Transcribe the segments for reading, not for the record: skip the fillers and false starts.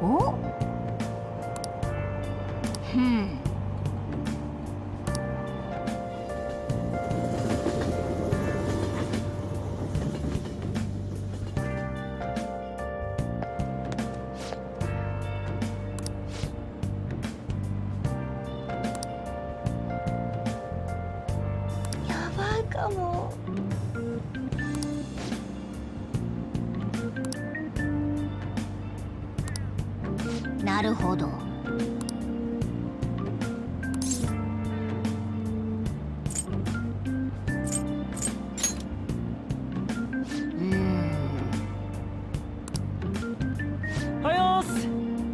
お？ やばいかも。 なるほど。 はよーす。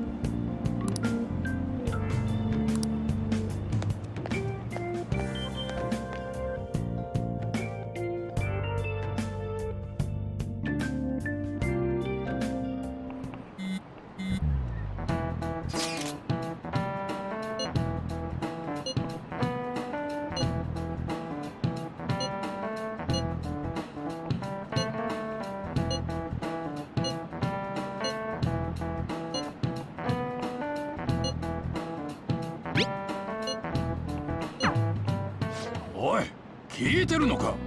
おい、聞いてるのか？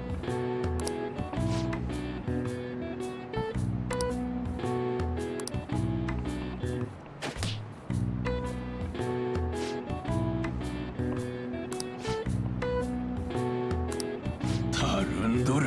たるんどる。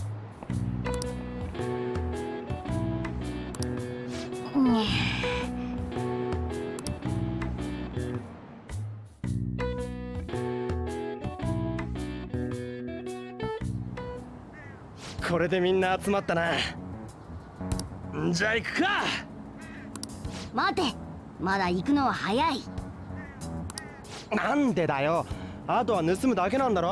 これでみんな集まったな。じゃあ行くか。 待て、まだ行くのは早い。 なんでだよ。あとは盗むだけなんだろ。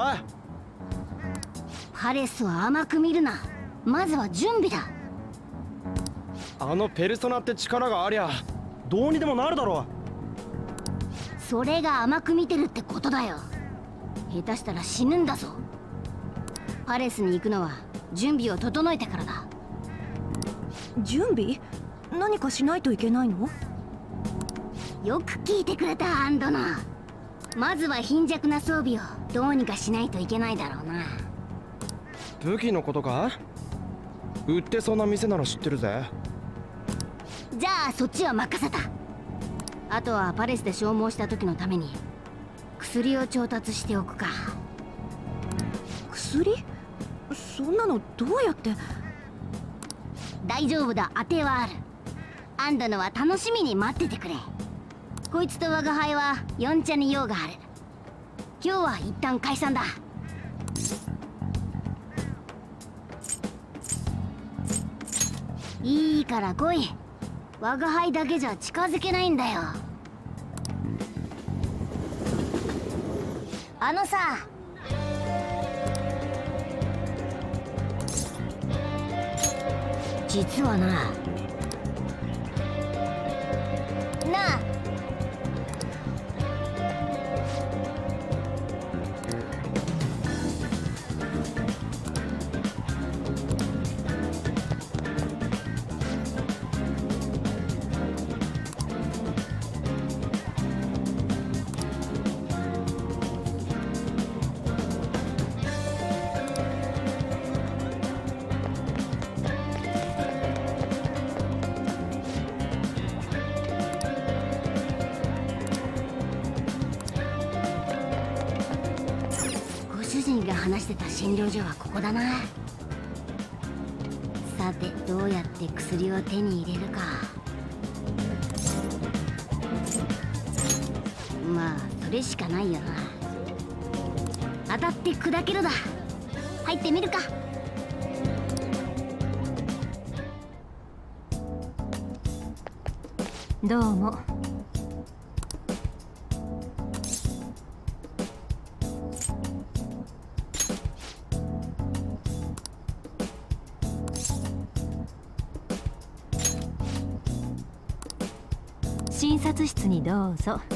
パレスを甘く見るな。まずは準備だ。 あのペルソナって力がありゃどうにでもなるだろ。 それが甘く見てるってことだよ。下手したら死ぬんだぞ。パレスに行くのは準備を整えてからだ。 準備？何かしないといけないの？ よく聞いてくれた、アンドナ。まずは貧弱な装備をどうにかしないといけないだろうな。 武器のことか？売ってそうな店なら知ってるぜ。 じゃあそっちは任せた。あとはパレスで消耗した時のために薬を調達しておくか。 薬？そんなのどうやって？ 大丈夫だ、当てはある。アンドのは楽しみに待っててくれ。こいつと我が輩は四茶に用がある。今日は一旦解散だ。いいから来い。我が輩だけじゃ近づけないんだよ。あのさ、実はな。なあ、主人が話してた診療所はここだな。さて、どうやって薬を手に入れるか。まあそれしかないよな。当たって砕けろだ。入ってみるか。 どうも。診察室にどうぞ。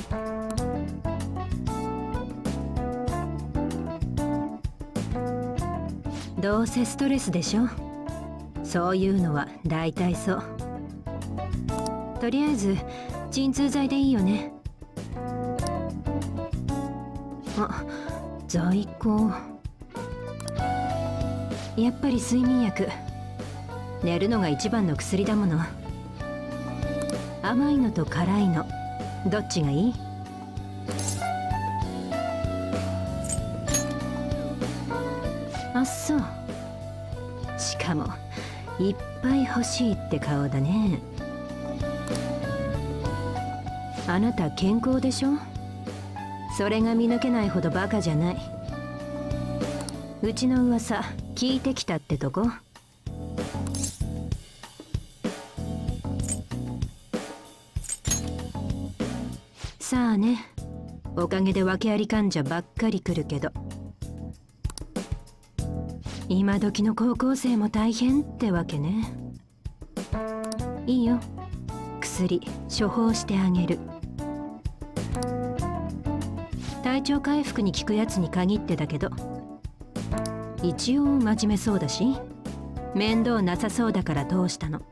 どうせストレスでしょ。そういうのは大体そう。とりあえず鎮痛剤でいいよね。あ、在庫。やっぱり睡眠薬。寝るのが一番の薬だもの。甘いのと辛いのどっちがいい？あっそう。しかもいっぱい欲しいって顔だね。あなた健康でしょ？それが見抜けないほどバカじゃない。うちの噂聞いてきたってとこ？さあね、おかげで訳あり患者ばっかり来るけど、今時の高校生も大変ってわけね。いいよ、薬処方してあげる。体調回復に効くやつに限ってだけど、一応真面目そうだし面倒なさそうだから通したの。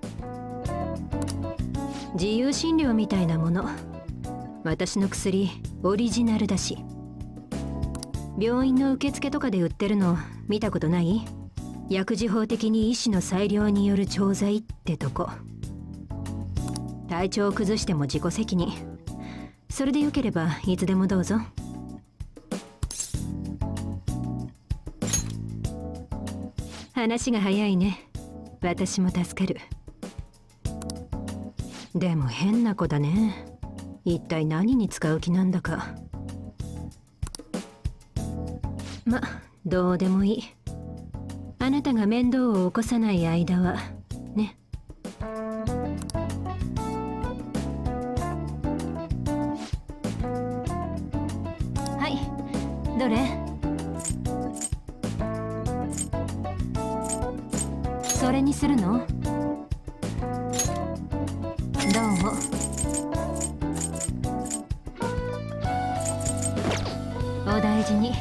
自由診療みたいなもの。私の薬オリジナルだし。病院の受付とかで売ってるの見たことない？薬事法的に医師の裁量による調剤ってとこ。体調を崩しても自己責任。それでよければいつでもどうぞ。話が早いね。私も助かる。でも変な子だね。一体何に使う気なんだか。ま、どうでもいい。あなたが面倒を起こさない間はね。はい、どれ？それにするの？どうも。お大事に。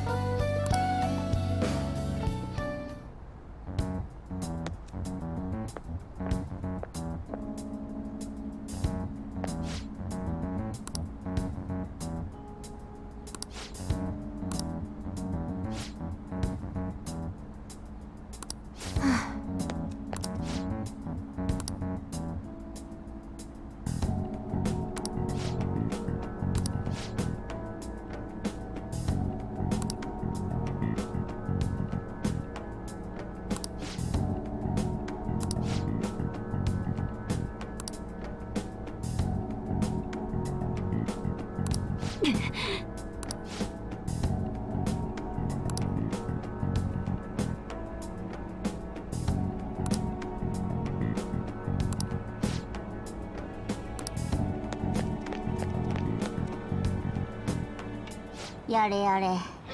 やれやれ。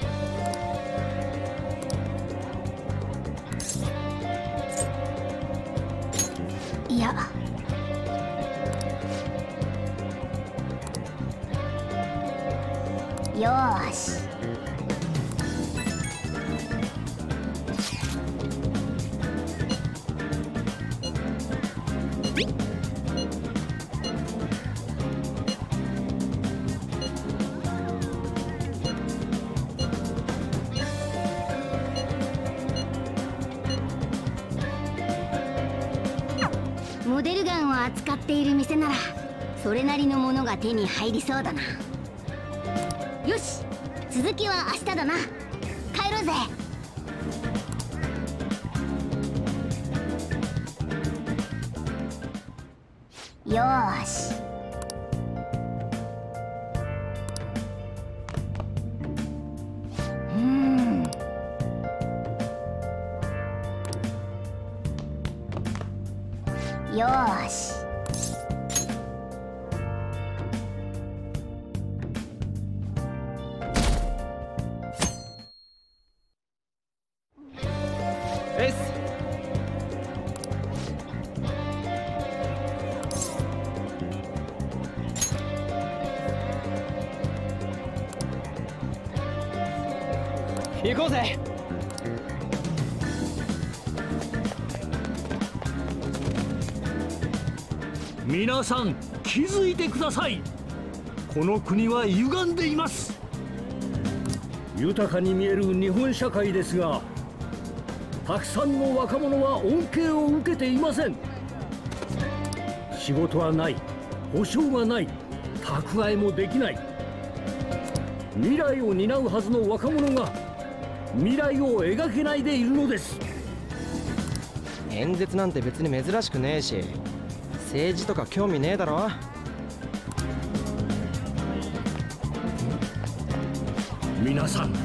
いや、よーし。モデルガンを扱っている店ならそれなりのものが手に入りそうだな。よし、続きは明日だな。帰ろうぜ。よーし。よーし。 エース。行こうぜ。 皆さん気づいてください。この国は歪んでいます。豊かに見える日本社会ですが、たくさんの若者は恩恵を受けていません。仕事はない、保証がない、蓄えもできない。未来を担うはずの若者が未来を描けないでいるのです。 演説なんて別に珍しくねえし、政治とか興味ねえだろ。 皆さん、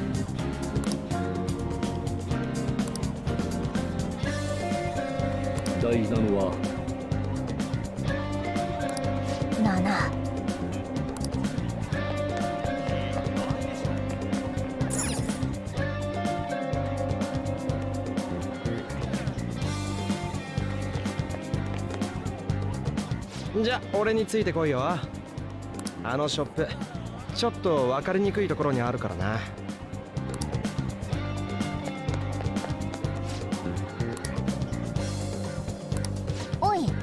大事なのは 7。 じゃあ俺についてこいよ。あのショップちょっと分かりにくいところにあるからな。 おい、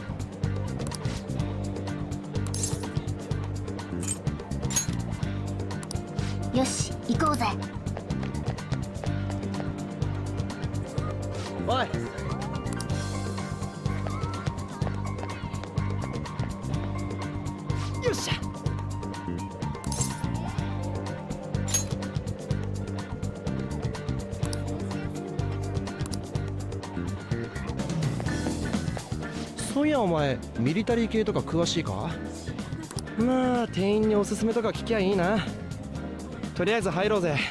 よし行こうぜ。 おい、よっしゃ。そういやお前ミリタリー系とか詳しいか？まあ店員におすすめとか聞きゃいいな。とりあえず入ろうぜ。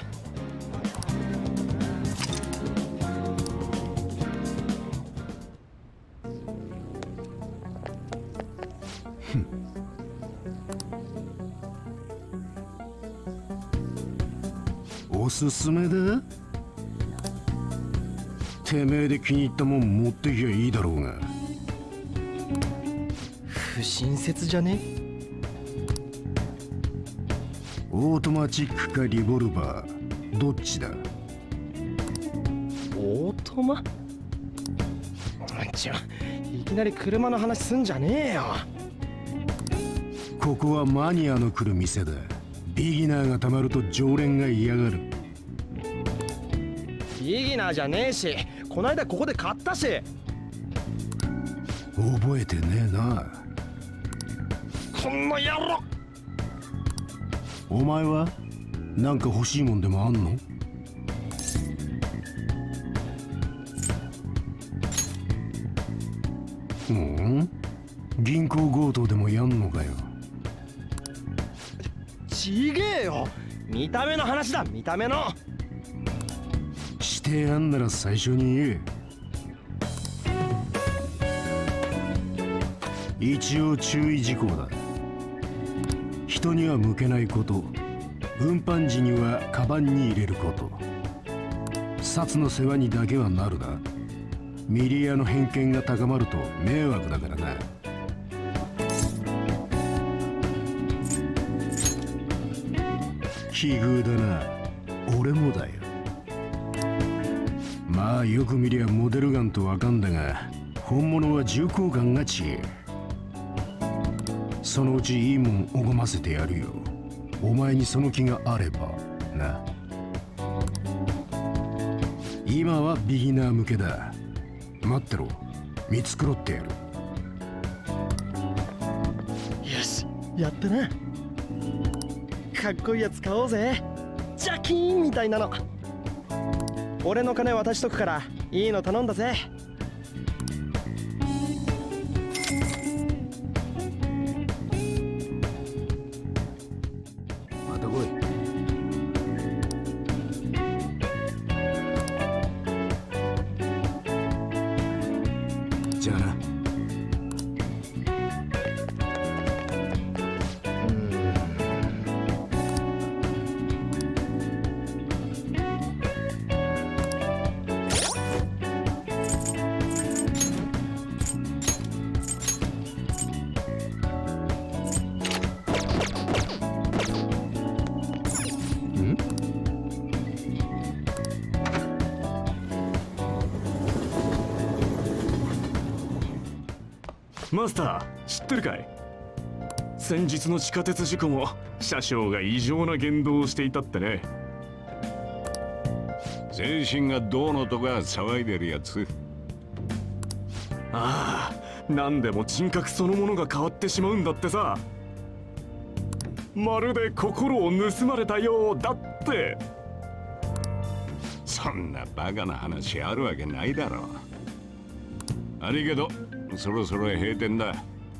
おすすめだ？てめえで気に入ったもん持ってきゃいいだろうが。 不親切じゃね？ オートマチックかリボルバーどっちだ？ オートマ？いきなり車の話すんじゃねえよ。 ここはマニアの来る店だ。ビギナーがたまると常連が嫌がる。 ビギナーじゃねえし、こないだここで買ったし。 覚えてねえな。 こんな野郎。 お前はなんか欲しいもんでもあんの？銀行強盗でもやんのかよ。 ちげえよ、見た目の話だ、見た目の。 してやんなら最初に言え。一応注意事項だ。人には向けないこと、運搬時にはカバンに入れること、札の世話にだけはなるな。ミリアの偏見が高まると迷惑だからな。奇遇だな。俺もだよ。まあよく見りゃモデルガンとわかんだが、本物は重厚感が違え。そのうちいいもんおごませてやるよ。お前にその気があればな。今はビギナー向けだ。待ってろ、見繕ってやる。 よし、やったな。かっこいいやつ買おうぜ。ジャキーンみたいなの。俺の金渡しとくからいいの頼んだぜ。 また来い。じゃあな。 マスター、知ってるかい？ 先日の地下鉄事故も車掌が異常な言動をしていたってね。 精神がどうのとか騒いでるやつ。 ああ、何でも人格そのものが変わってしまうんだってさ。まるで心を盗まれたようだって。 そんなバカな話あるわけないだろう。悪いけどそろそろ閉店だ。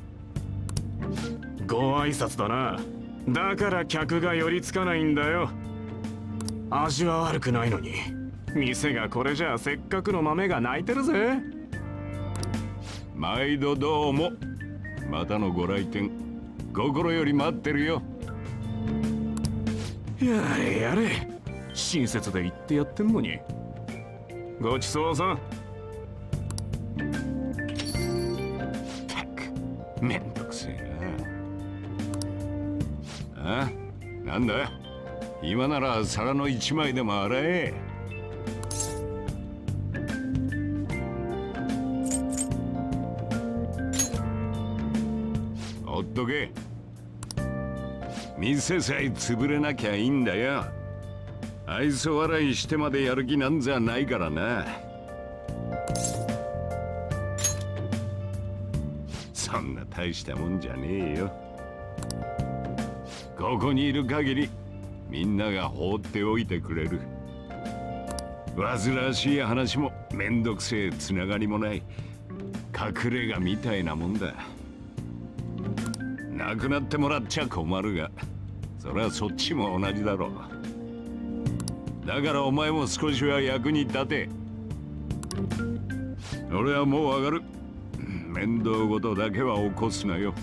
ご挨拶だな。だから客が寄りつかないんだよ。味は悪くないのに店がこれじゃせっかくの豆が泣いてるぜ。 毎度どうも。またのご来店心より待ってるよ。 やれやれ、親切で言ってやってんのに。ごちそうさん。 たくめんどくせえな。あ、なんだ今なら皿の一枚でも洗え。ほっとけ。店さえ潰れなきゃいいんだよ。愛想笑いしてまでやる気なんざないからな。そんな大したもんじゃねえよ。ここにいる限りみんなが放っておいてくれる。煩わしい話もめんどくせえつながりもない隠れ家みたいなもんだ。なくなってもらっちゃ困るが、そりゃそっちも同じだろう。だからお前も少しは役に立て。俺はもう上がる。面倒事だけは起こすなよ。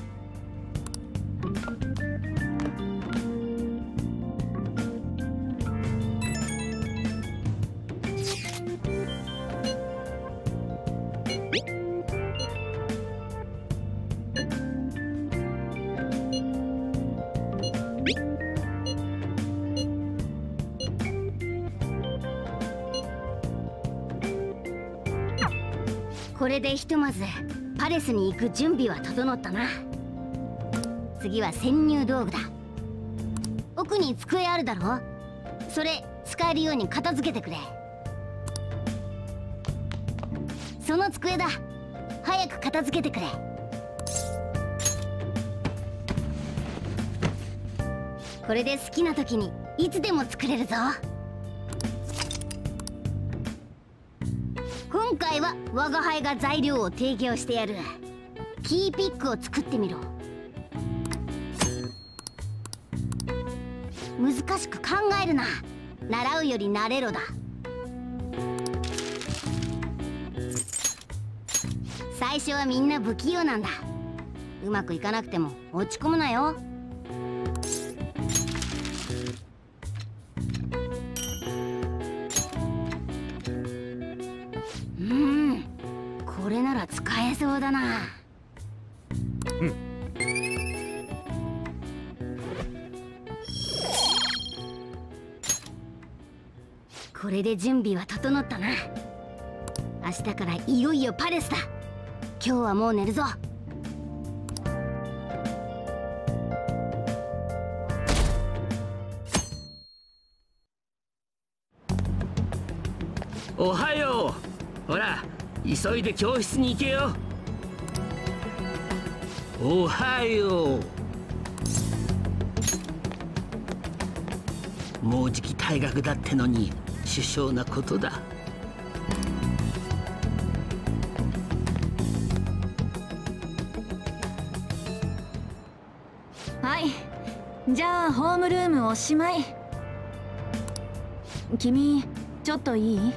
これでひとまずパレスに行く準備は整ったな。次は潜入道具だ。奥に机あるだろ。それ使えるように片付けてくれ。その机だ。早く片付けてくれ。これで好きな時にいつでも作れるぞ。今回は我が輩が材料を提供してやる。キーピックを作ってみろ。難しく考えるな。習うより慣れろだ。最初はみんな不器用なんだ。うまくいかなくても落ち込むなよ。これなら使えそうだな。これで準備は整ったな。明日からいよいよパレスだ。今日はもう寝るぞ。 おはよう。ほら急いで教室に行けよ。おはよう。もうじき退学だってのに殊勝なことだ。 はい、じゃあホームルームおしまい。君ちょっといい？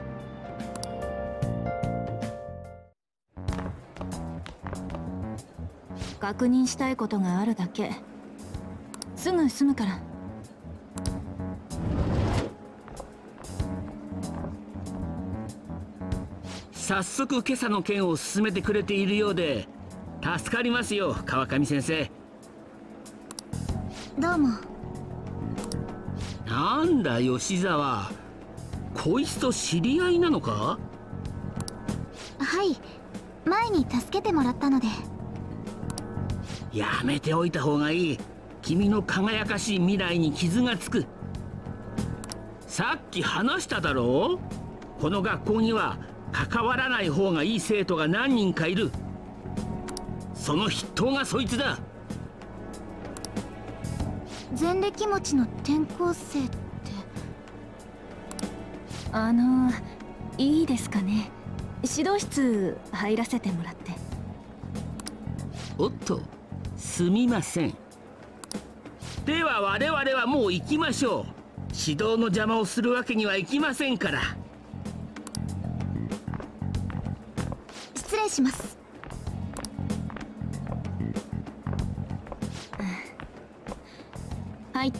確認したいことがあるだけ。すぐ済むから。 早速今朝の件を進めてくれているようで助かりますよ、川上先生。 どうも。 なんだ吉沢、こいつと知り合いなのか？ はい、前に助けてもらったので。 やめておいた方がいい。君の輝かしい未来に傷がつく。さっき話しただろう。この学校には関わらない方がいい生徒が何人かいる。その筆頭がそいつだ。 前歴持ちの転校生って、いいですかね。指導室入らせてもらって。 おっと、すみません。では我々はもう行きましょう。指導の邪魔をするわけにはいきませんから。 失礼します。入って。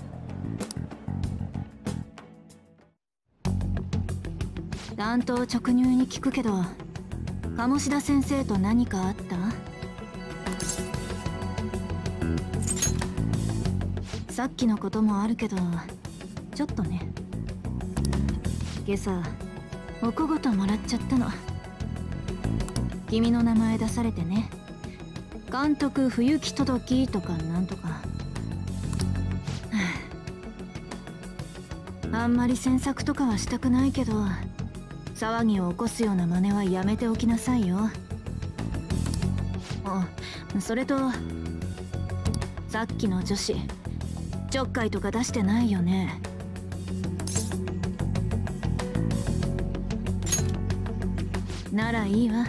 担当直入に聞くけど、鴨志田先生と何かあった？さっきのこともあるけど、ちょっとね。今朝お小言もらっちゃったの。君の名前出されてね。監督冬木轟とかなんとか。あんまり詮索とかはしたくないけど、騒ぎを起こすような真似はやめておきなさいよ。それとさっきの女子ちょっかいとか出してないよね。ならいいわ。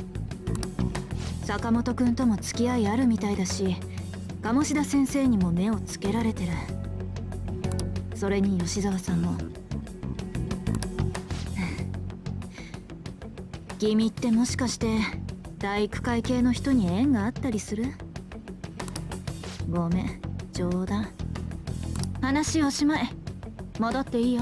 坂本君とも付き合いあるみたいだし、鴨志田先生にも目をつけられてる。それに吉沢さんも。君ってもしかして体育会系の人に縁があったりする？ごめん、冗談。話おしまい。戻っていいよ。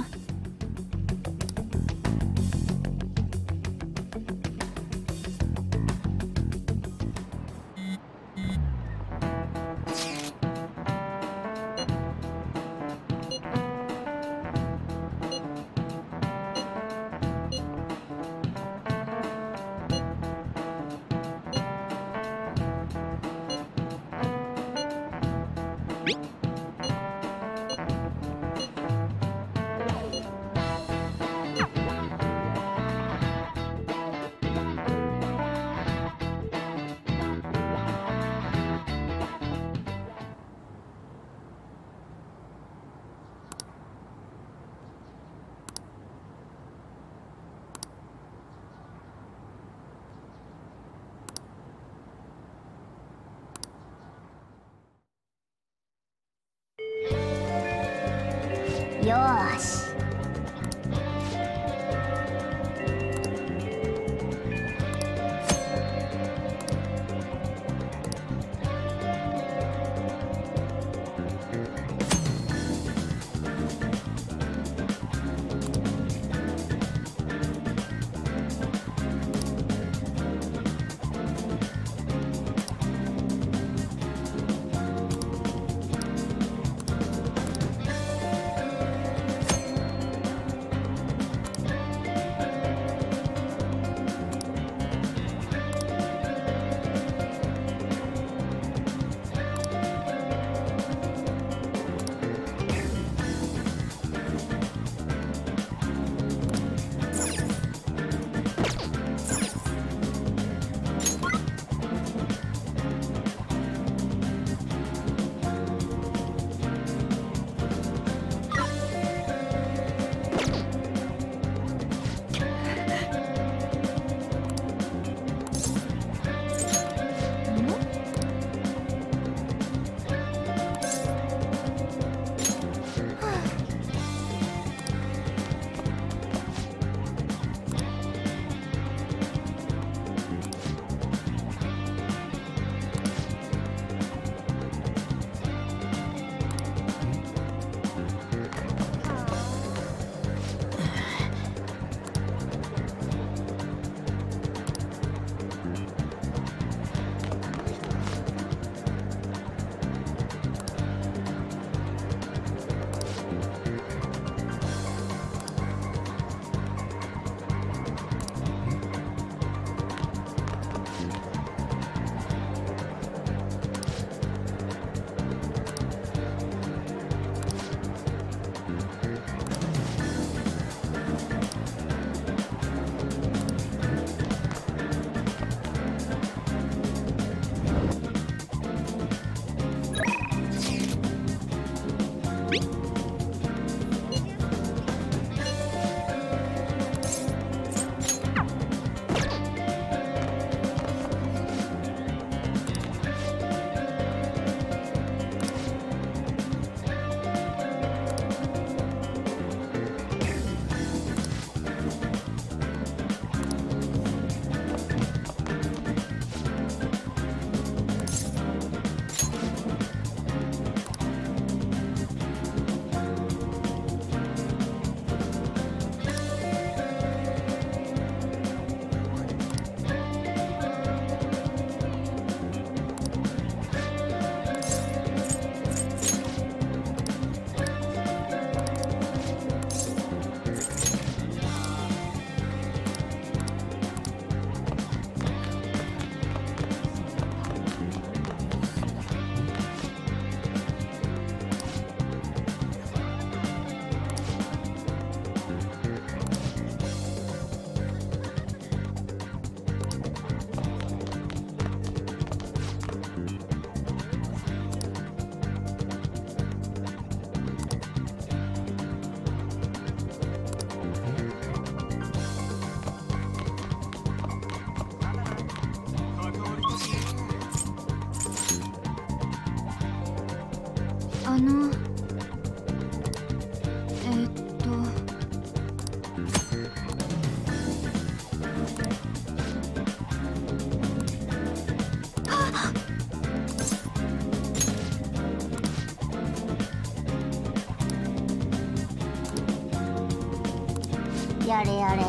やれやれ。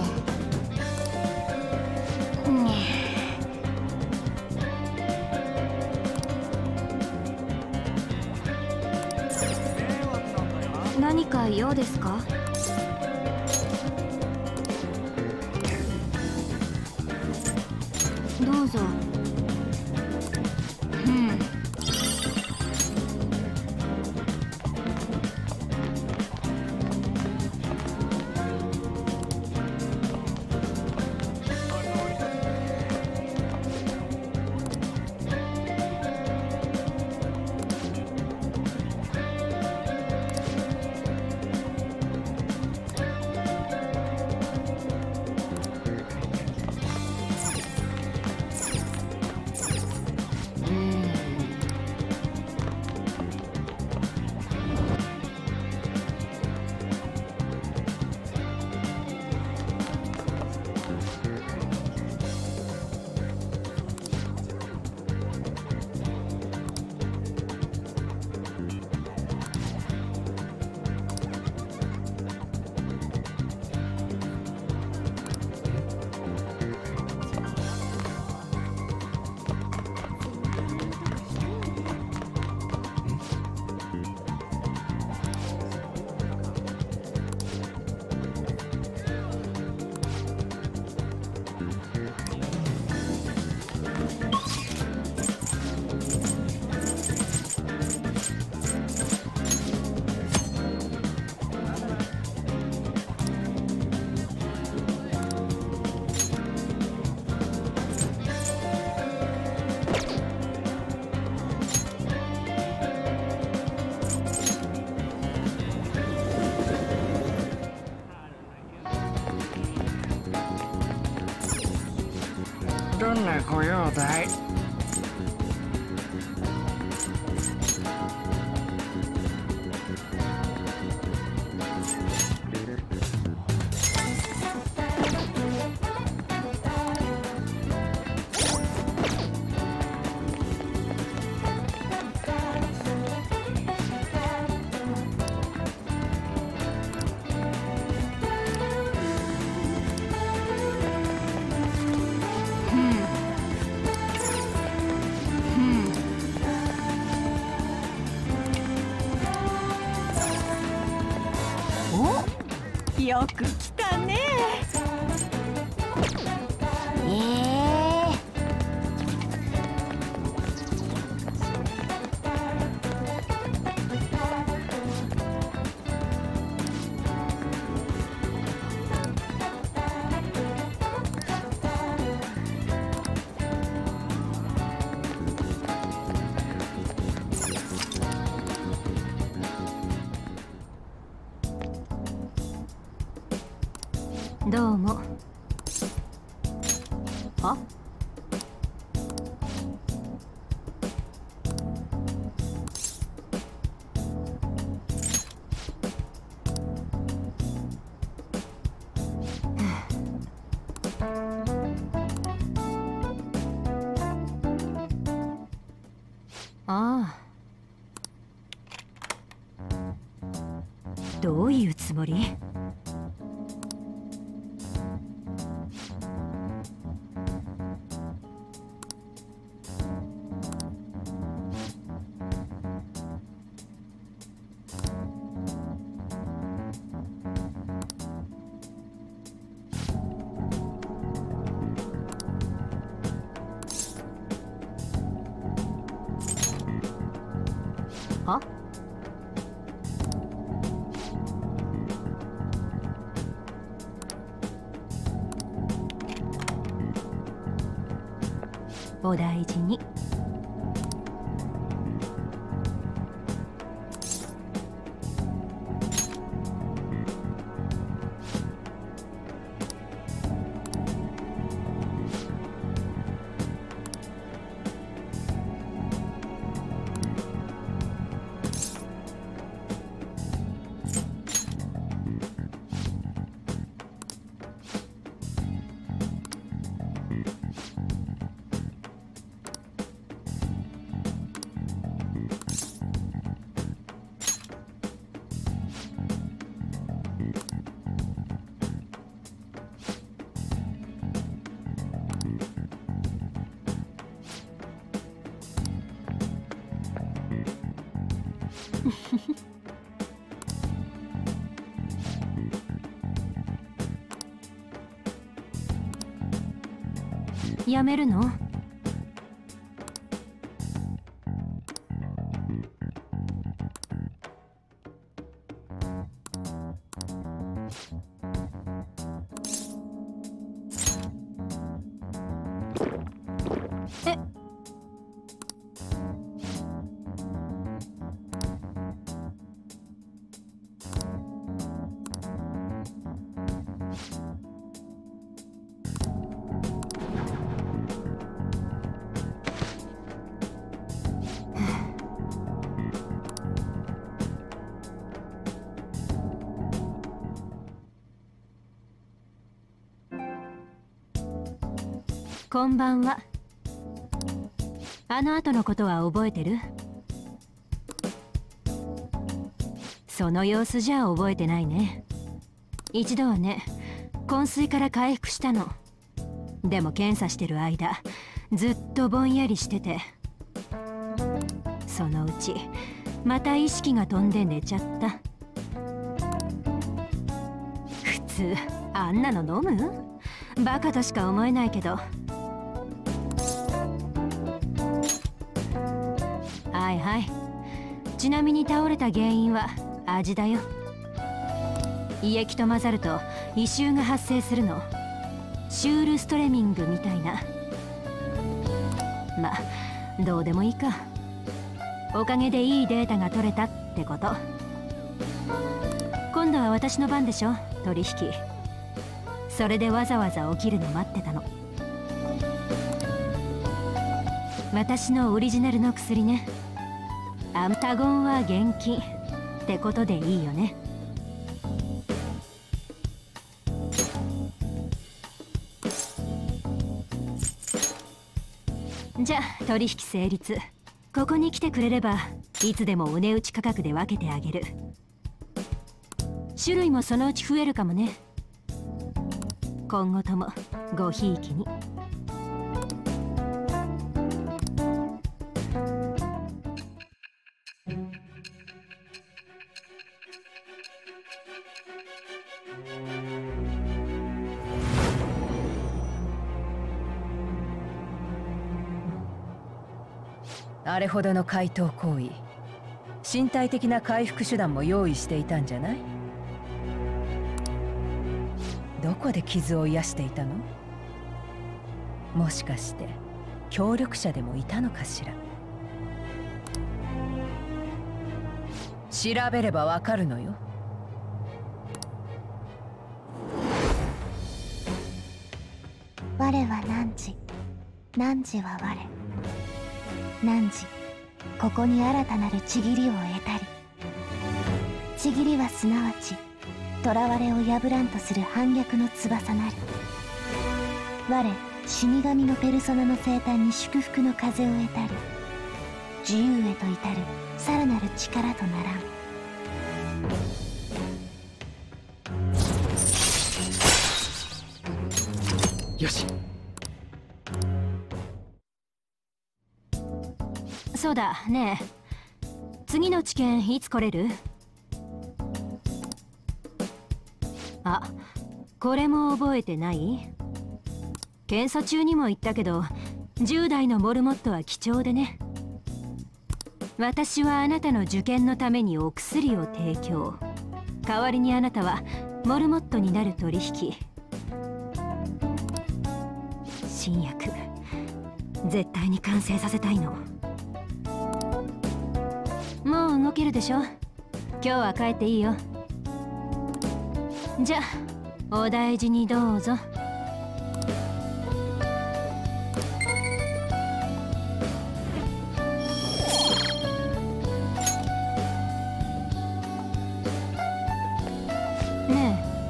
何か用ですか？どうぞ。 どんな御用だい？ よく来たね。 どうも。あ？ああ。どういうつもり？は？お大事に。 やめるの？こんばんは。あの後のことは覚えてる？その様子じゃ覚えてないね。一度はね、昏睡から回復したの。でも検査してる間、ずっとぼんやりしてて、そのうちまた意識が飛んで寝ちゃった。普通あんなの飲む？バカとしか思えないけど。はいはい。ちなみに倒れた原因は味だよ。胃液と混ざると異臭が発生するの。シュールストレミングみたいな。まあどうでもいいか。おかげでいいデータが取れたってこと。今度は私の番でしょ、取引。それでわざわざ起きるの待ってたの。私のオリジナルの薬ね。アンタゴンは元気ってことでいいよね。じゃあ取引成立。ここに来てくれればいつでもお値打ち価格で分けてあげる。種類もそのうち増えるかもね。今後ともごひいきに。 あれほどの怪盗行為、身体的な回復手段も用意していたんじゃない？どこで傷を癒していたの？もしかして協力者でもいたのかしら？調べればわかるのよ。 我は汝、汝は我。汝、ここに新たなるちぎりを得たり。ちぎりはすなわち囚われを破らんとする反逆の翼なる。我、死神のペルソナの生誕に祝福の風を得たり、自由へと至るさらなる力とならん。 よし。 そうだねえ、次の治験いつ来れる？あ、これも覚えてない？検査中にも言ったけど、10代のモルモットは貴重でね。私はあなたの受験のためにお薬を提供。代わりにあなたはモルモットになる取引。新薬絶対に完成させたいの。もう動けるでしょ。今日は帰っていいよ。じゃあお大事にどうぞ。ねえ、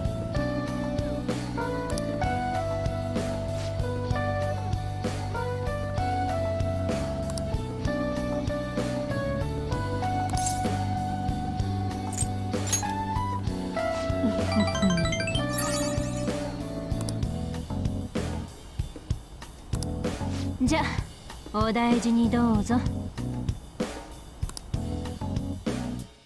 じゃあお大事にどうぞ。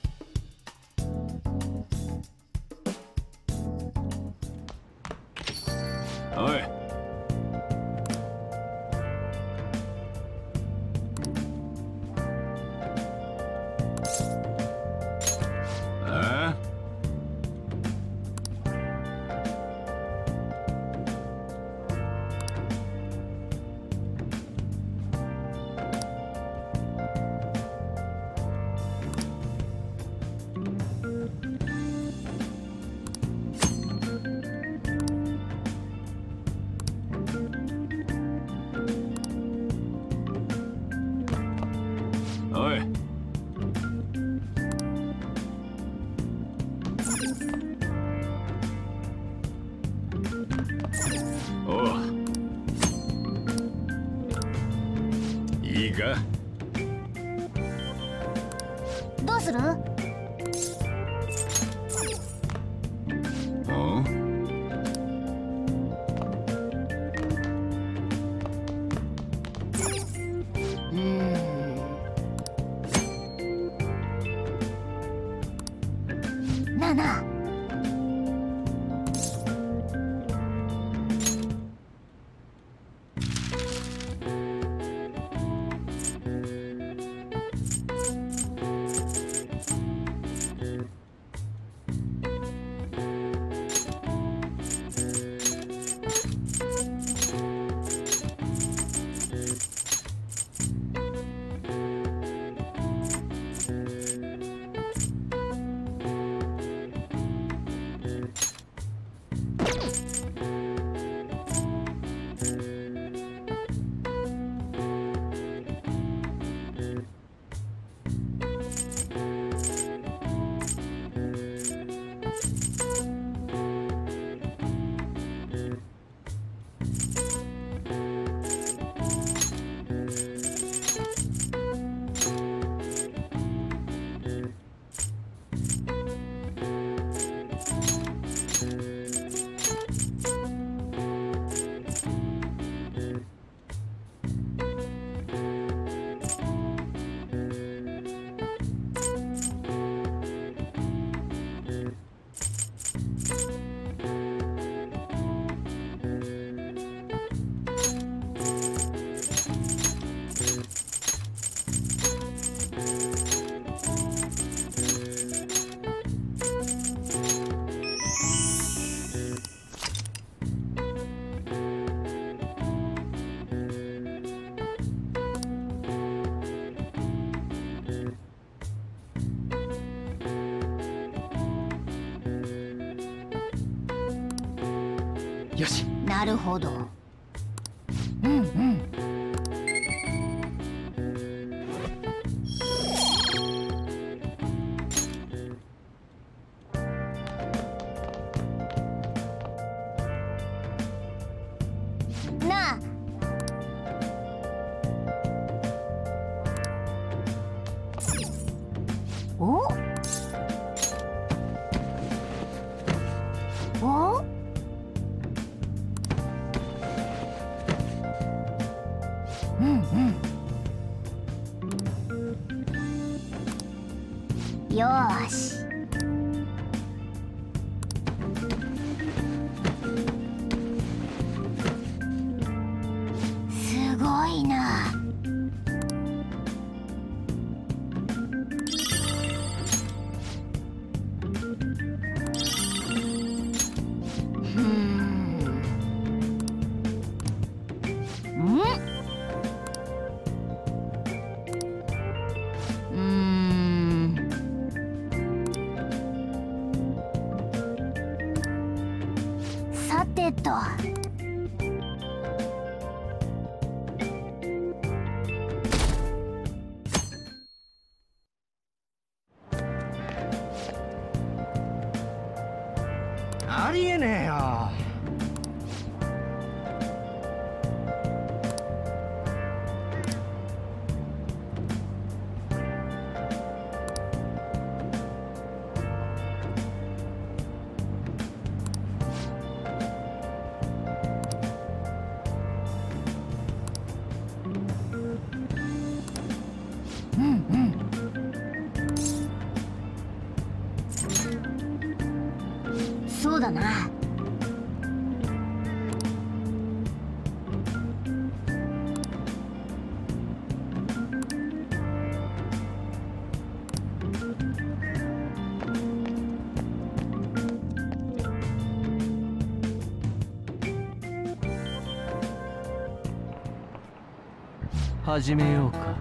か？ どうする？7。 よし。 なるほど。うんうん。なあ。お？お？うんうん。よーし。すごいな。さてと。 ありえねえよ。 うんうん。そうだな。 始めようか。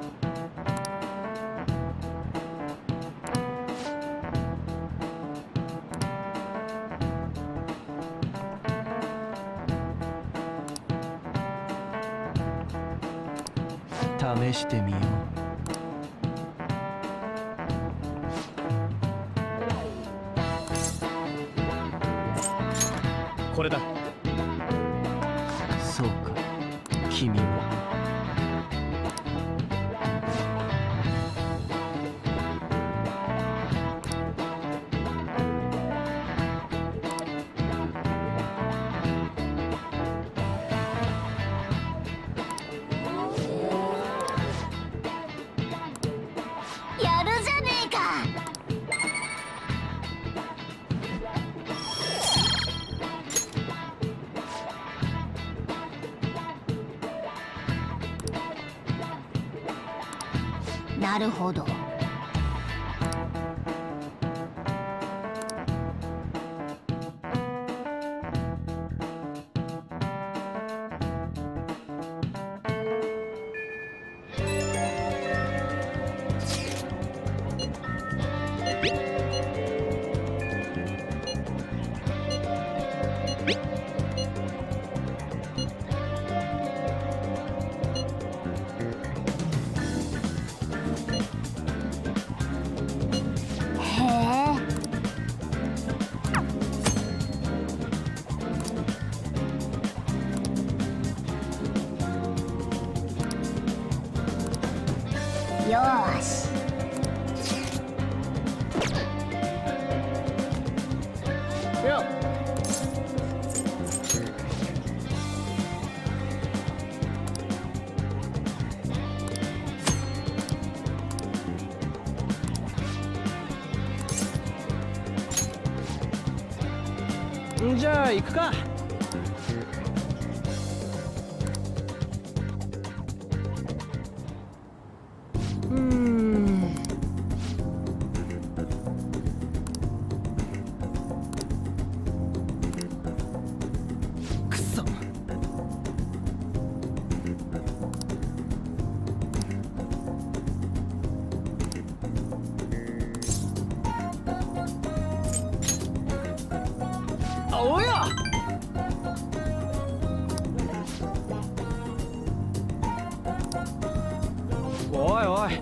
試してみよう。これだ。そうか、君も。 なるほど。よーし。よっ。じゃあ行くか。おや。おいおい。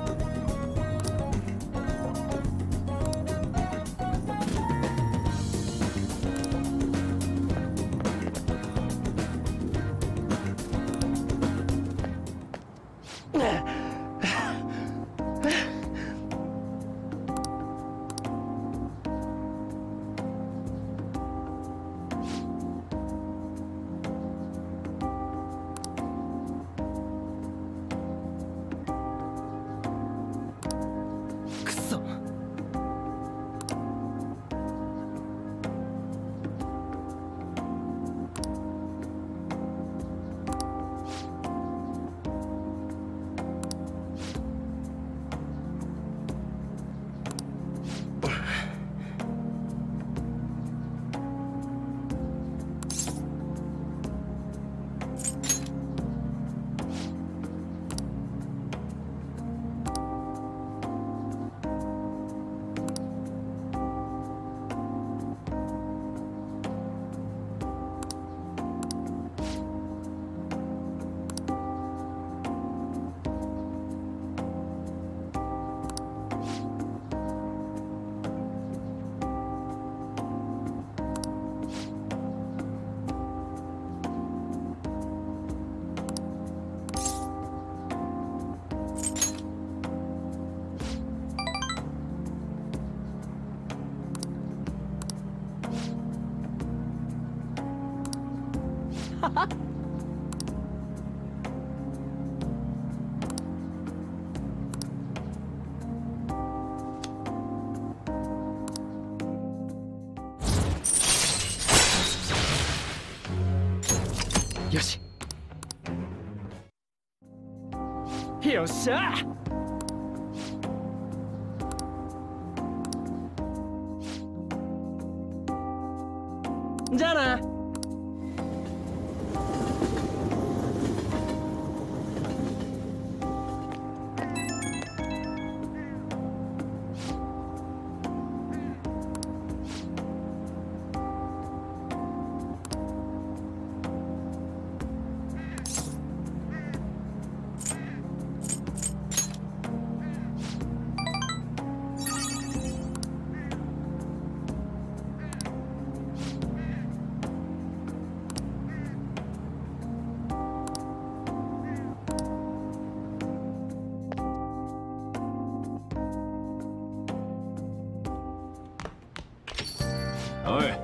よし。よっしゃ。じゃあな。 おい。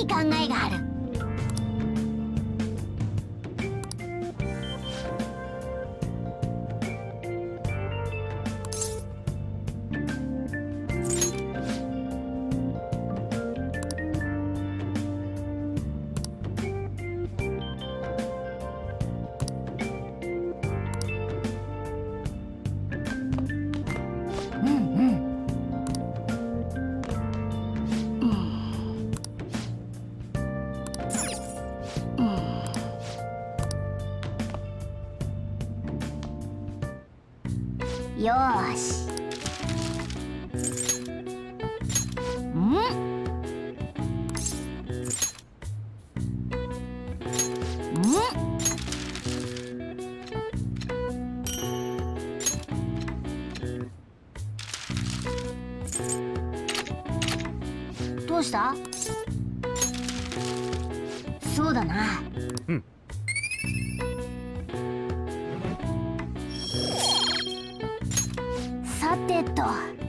い考えがある。よーし。どうした？そうだな。さてと。